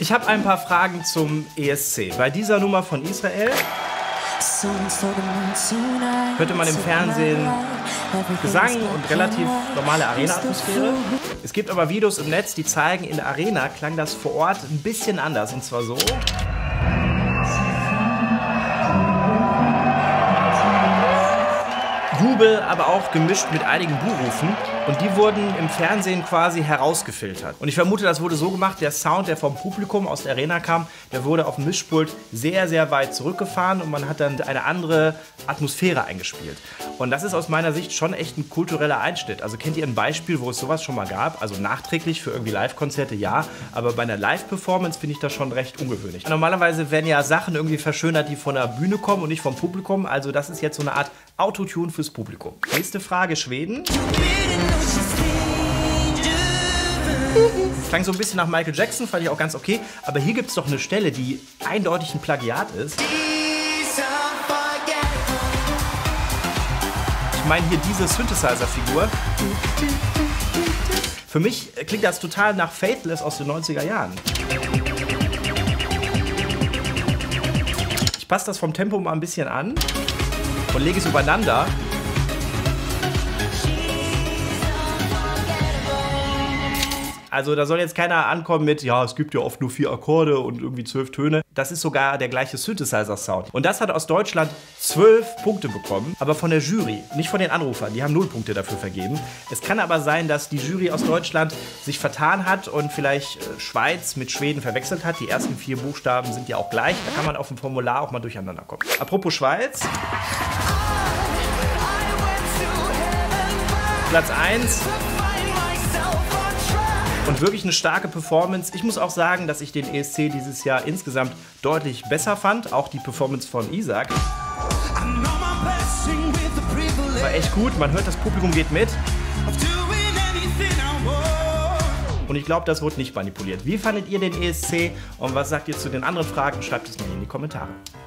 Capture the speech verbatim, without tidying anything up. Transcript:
Ich habe ein paar Fragen zum E S C. Bei dieser Nummer von Israel hörte man im Fernsehen Gesang und relativ normale Arena-Atmosphäre. Es gibt aber Videos im Netz, die zeigen, in der Arena klang das vor Ort ein bisschen anders. Und zwar so. Jubel, aber auch gemischt mit einigen Buhrufen. Und die wurden im Fernsehen quasi herausgefiltert. Und ich vermute, das wurde so gemacht, der Sound, der vom Publikum aus der Arena kam, der wurde auf dem Mischpult sehr, sehr weit zurückgefahren und man hat dann eine andere Atmosphäre eingespielt. Und das ist aus meiner Sicht schon echt ein kultureller Einschnitt. Also kennt ihr ein Beispiel, wo es sowas schon mal gab? Also nachträglich für irgendwie Live-Konzerte, ja. Aber bei einer Live-Performance finde ich das schon recht ungewöhnlich. Normalerweise werden ja Sachen irgendwie verschönert, die von der Bühne kommen und nicht vom Publikum. Also das ist jetzt so eine Art Autotune fürs Publikum. Nächste Frage, Schweden. Klang so ein bisschen nach Michael Jackson, fand ich auch ganz okay. Aber hier gibt es doch eine Stelle, die eindeutig ein Plagiat ist. Ich meine hier diese Synthesizer-Figur. Für mich klingt das total nach Faithless aus den neunziger Jahren. Ich passe das vom Tempo mal ein bisschen an und lege es übereinander. Also da soll jetzt keiner ankommen mit, ja, es gibt ja oft nur vier Akkorde und irgendwie zwölf Töne. Das ist sogar der gleiche Synthesizer-Sound. Und das hat aus Deutschland zwölf Punkte bekommen, aber von der Jury, nicht von den Anrufern. Die haben null Punkte dafür vergeben. Es kann aber sein, dass die Jury aus Deutschland sich vertan hat und vielleicht Schweiz mit Schweden verwechselt hat. Die ersten vier Buchstaben sind ja auch gleich. Da kann man auf dem Formular auch mal durcheinander kommen. Apropos Schweiz. Platz eins. Und wirklich eine starke Performance. Ich muss auch sagen, dass ich den E S C dieses Jahr insgesamt deutlich besser fand. Auch die Performance von Isaac. War echt gut. Man hört, das Publikum geht mit. Und ich glaube, das wurde nicht manipuliert. Wie fandet ihr den E S C? Und was sagt ihr zu den anderen Fragen? Schreibt es mir in die Kommentare.